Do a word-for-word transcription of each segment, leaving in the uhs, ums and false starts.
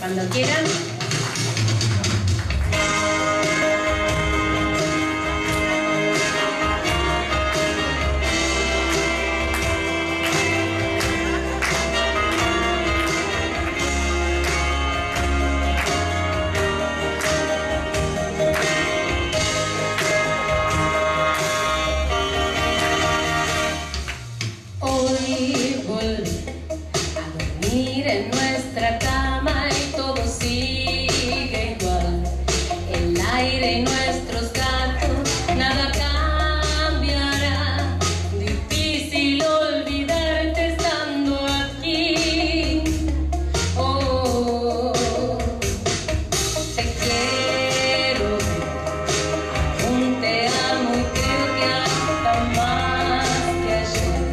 Cuando quieran. Hoy volví a dormir en nuestra cama y todo sigue igual. El aire y nuestros gatos, nada cambiará. Difícil olvidarte estando aquí. Oh, te quiero, aún te amo y creo que hasta más que ayer.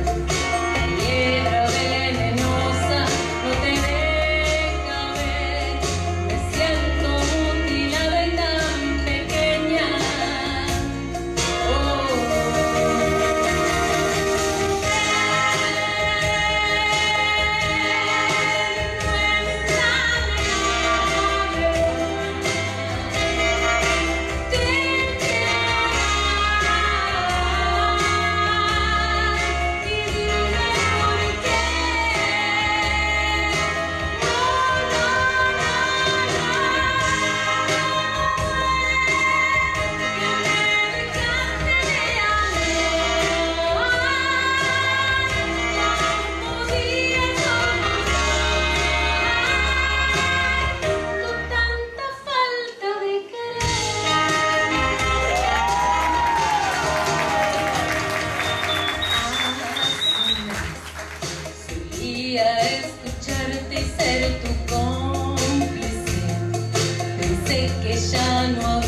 Escucharte y ser tu cómplice, pensé que ya no había